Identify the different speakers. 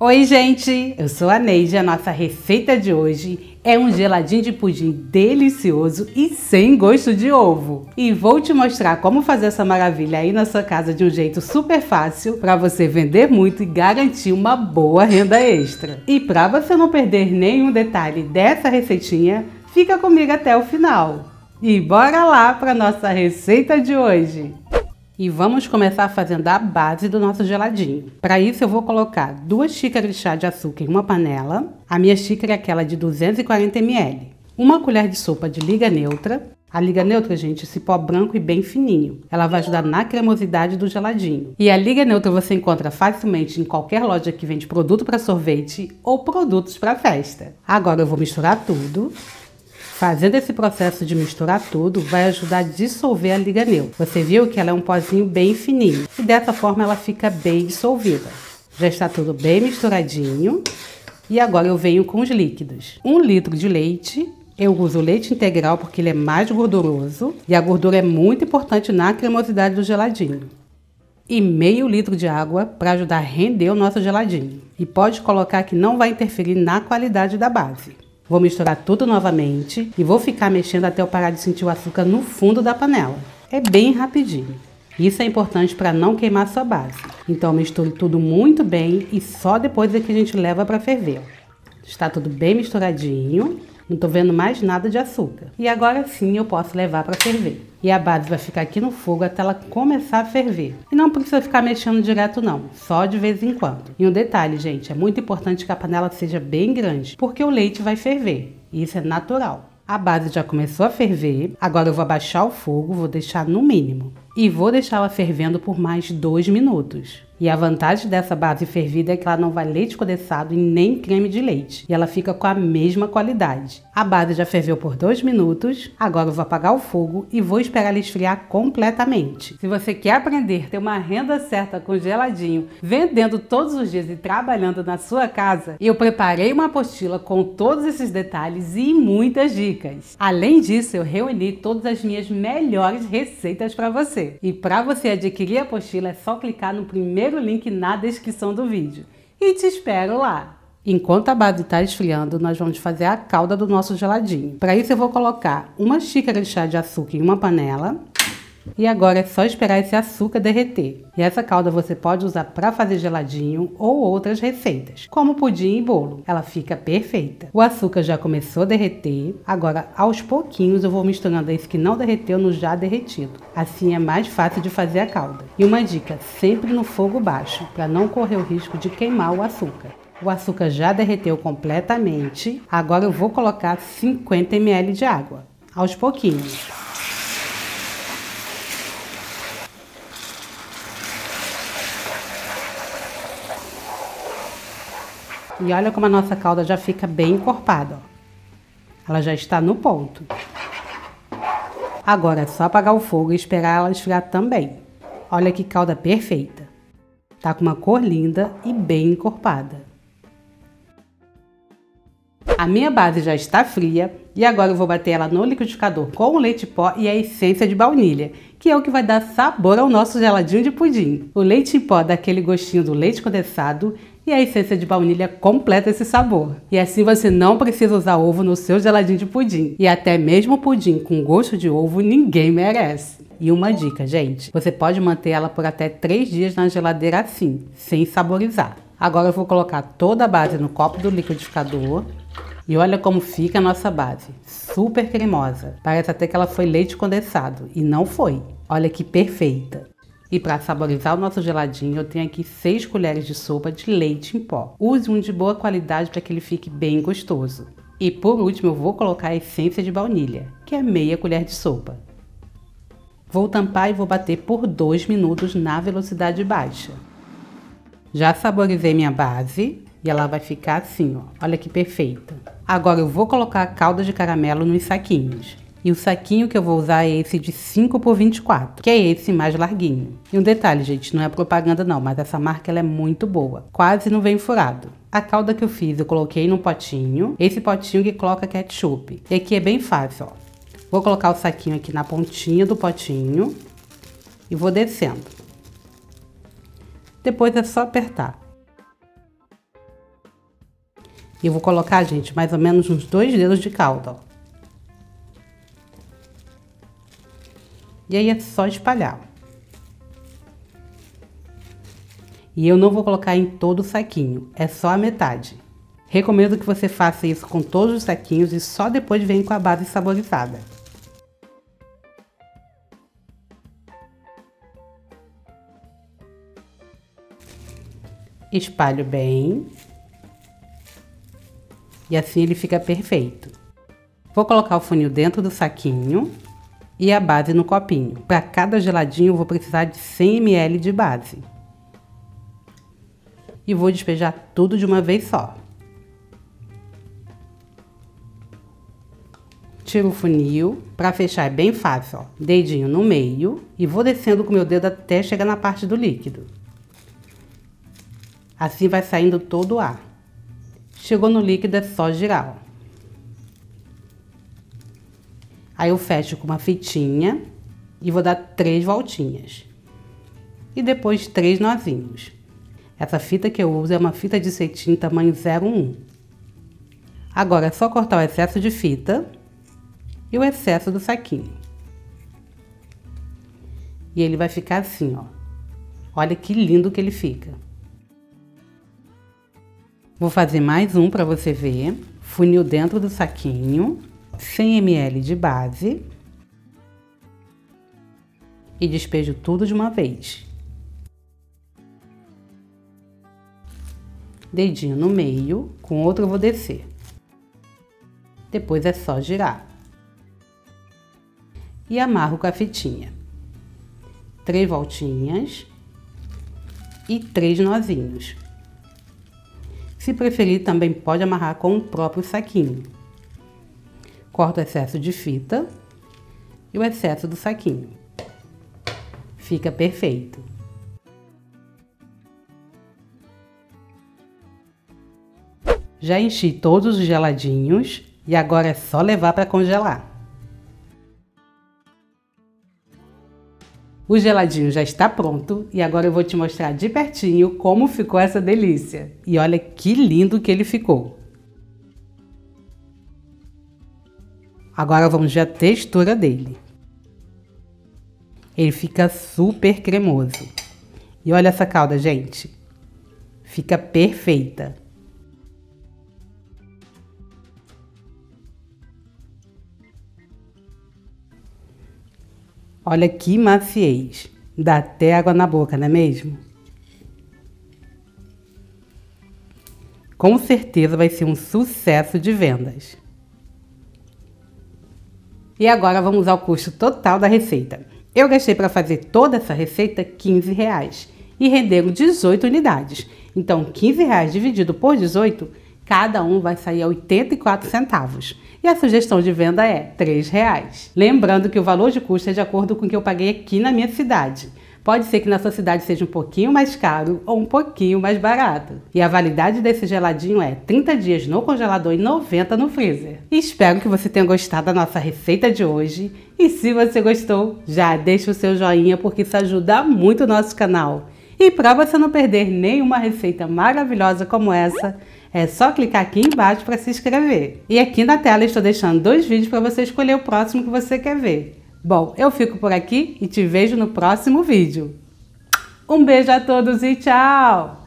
Speaker 1: Oi gente, eu sou a Neide e a nossa receita de hoje é um geladinho de pudim delicioso e sem gosto de ovo. E vou te mostrar como fazer essa maravilha aí na sua casa de um jeito super fácil para você vender muito e garantir uma boa renda extra. E para você não perder nenhum detalhe dessa receitinha, fica comigo até o final. E bora lá para nossa receita de hoje! E vamos começar fazendo a base do nosso geladinho. Para isso eu vou colocar 2 xícaras de chá de açúcar em uma panela. A minha xícara é aquela de 240 ml. 1 colher de sopa de liga neutra. A liga neutra, gente, esse pó branco e bem fininho. Ela vai ajudar na cremosidade do geladinho. E a liga neutra você encontra facilmente em qualquer loja que vende produto para sorvete ou produtos para festa. Agora eu vou misturar tudo. Fazendo esse processo de misturar tudo, vai ajudar a dissolver a liga neutra. Você viu que ela é um pozinho bem fininho. E dessa forma ela fica bem dissolvida. Já está tudo bem misturadinho. E agora eu venho com os líquidos. 1 litro de leite. Eu uso leite integral porque ele é mais gorduroso. E a gordura é muito importante na cremosidade do geladinho. E meio litro de água para ajudar a render o nosso geladinho. E pode colocar que não vai interferir na qualidade da base. Vou misturar tudo novamente e vou ficar mexendo até eu parar de sentir o açúcar no fundo da panela. É bem rapidinho. Isso é importante para não queimar a sua base. Então misture tudo muito bem e só depois é que a gente leva para ferver. Está tudo bem misturadinho. Não estou vendo mais nada de açúcar. E agora sim eu posso levar para ferver. E a base vai ficar aqui no fogo até ela começar a ferver. E não precisa ficar mexendo direto não, só de vez em quando. E um detalhe, gente, é muito importante que a panela seja bem grande, porque o leite vai ferver. E isso é natural. A base já começou a ferver, agora eu vou abaixar o fogo, vou deixar no mínimo. E vou deixar ela fervendo por mais 2 minutos. E a vantagem dessa base fervida é que ela não vai leite condensado e nem creme de leite. E ela fica com a mesma qualidade. A base já ferveu por 2 minutos. Agora eu vou apagar o fogo e vou esperar ela esfriar completamente. Se você quer aprender a ter uma renda certa com geladinho, vendendo todos os dias e trabalhando na sua casa, eu preparei uma apostila com todos esses detalhes e muitas dicas. Além disso, eu reuni todas as minhas melhores receitas para você. E para você adquirir a apostila é só clicar no primeiro link na descrição do vídeo. E te espero lá! Enquanto a base está esfriando, nós vamos fazer a calda do nosso geladinho. Para isso eu vou colocar 1 xícara de chá de açúcar em uma panela. E agora é só esperar esse açúcar derreter. E essa calda você pode usar para fazer geladinho ou outras receitas, como pudim e bolo. Ela fica perfeita. O açúcar já começou a derreter. Agora, aos pouquinhos, eu vou misturando esse que não derreteu no já derretido. Assim é mais fácil de fazer a calda. E uma dica, sempre no fogo baixo, para não correr o risco de queimar o açúcar. O açúcar já derreteu completamente. Agora eu vou colocar 50 ml de água, aos pouquinhos. E olha como a nossa calda já fica bem encorpada, ó. Ela já está no ponto. Agora é só apagar o fogo e esperar ela esfriar também. Olha que calda perfeita. Tá com uma cor linda e bem encorpada. A minha base já está fria e agora eu vou bater ela no liquidificador com o leite pó e a essência de baunilha, que é o que vai dar sabor ao nosso geladinho de pudim. O leite em pó dá aquele gostinho do leite condensado e a essência de baunilha completa esse sabor. E assim você não precisa usar ovo no seu geladinho de pudim. E até mesmo pudim com gosto de ovo ninguém merece. E uma dica, gente, você pode manter ela por até 3 dias na geladeira assim, sem saborizar. Agora eu vou colocar toda a base no copo do liquidificador. E olha como fica a nossa base, super cremosa. Parece até que ela foi leite condensado, e não foi. Olha que perfeita. E para saborizar o nosso geladinho, eu tenho aqui 6 colheres de sopa de leite em pó. Use um de boa qualidade para que ele fique bem gostoso. E por último eu vou colocar a essência de baunilha, que é meia colher de sopa. Vou tampar e vou bater por 2 minutos na velocidade baixa. Já saborizei minha base. E ela vai ficar assim, ó. Olha que perfeita. Agora eu vou colocar a calda de caramelo nos saquinhos. E o saquinho que eu vou usar é esse de 5 por 24, que é esse mais larguinho. E um detalhe, gente, não é propaganda não, mas essa marca ela é muito boa. Quase não vem furado. A calda que eu fiz eu coloquei num potinho. Esse potinho que coloca ketchup. E aqui é bem fácil, ó. Vou colocar o saquinho aqui na pontinha do potinho. E vou descendo. Depois é só apertar. E eu vou colocar, gente, mais ou menos uns 2 dedos de calda, ó. E aí é só espalhar. E eu não vou colocar em todo o saquinho, é só a metade. Recomendo que você faça isso com todos os saquinhos e só depois vem com a base saborizada. Espalho bem. E assim ele fica perfeito. Vou colocar o funil dentro do saquinho e a base no copinho. Para cada geladinho eu vou precisar de 100 ml de base. E vou despejar tudo de uma vez só. Tiro o funil, para fechar é bem fácil, ó. Dedinho no meio e vou descendo com o meu dedo até chegar na parte do líquido. Assim vai saindo todo o ar. Chegou no líquido é só girar, ó. Aí eu fecho com uma fitinha e vou dar 3 voltinhas. E depois 3 nozinhos. Essa fita que eu uso é uma fita de cetim tamanho 01. Agora é só cortar o excesso de fita e o excesso do saquinho. E ele vai ficar assim, ó. Olha que lindo que ele fica. Vou fazer mais um para você ver. Funil dentro do saquinho, 100 ml de base. E despejo tudo de uma vez. Dedinho no meio, com outro eu vou descer. Depois é só girar. E amarro com a fitinha. 3 voltinhas e 3 nozinhos. Se preferir, também pode amarrar com o próprio saquinho. Corto o excesso de fita e o excesso do saquinho. Fica perfeito. Já enchi todos os geladinhos e agora é só levar para congelar. O geladinho já está pronto e agora eu vou te mostrar de pertinho como ficou essa delícia. E olha que lindo que ele ficou. Agora vamos ver a textura dele. Ele fica super cremoso. E olha essa calda, gente. Fica perfeita. Olha que maciez. Dá até água na boca, não é mesmo? Com certeza vai ser um sucesso de vendas. E agora vamos ao custo total da receita. Eu gastei para fazer toda essa receita R$15 e renderam 18 unidades. Então, R$15 dividido por 18, cada um vai sair a 84 centavos. E a sugestão de venda é R$3. Lembrando que o valor de custo é de acordo com o que eu paguei aqui na minha cidade. Pode ser que na sua cidade seja um pouquinho mais caro ou um pouquinho mais barato. E a validade desse geladinho é 30 dias no congelador e 90 no freezer. Espero que você tenha gostado da nossa receita de hoje. E se você gostou, já deixa o seu joinha porque isso ajuda muito o nosso canal. E para você não perder nenhuma receita maravilhosa como essa, é só clicar aqui embaixo para se inscrever. E aqui na tela estou deixando 2 vídeos para você escolher o próximo que você quer ver. Bom, eu fico por aqui e te vejo no próximo vídeo. Um beijo a todos e tchau!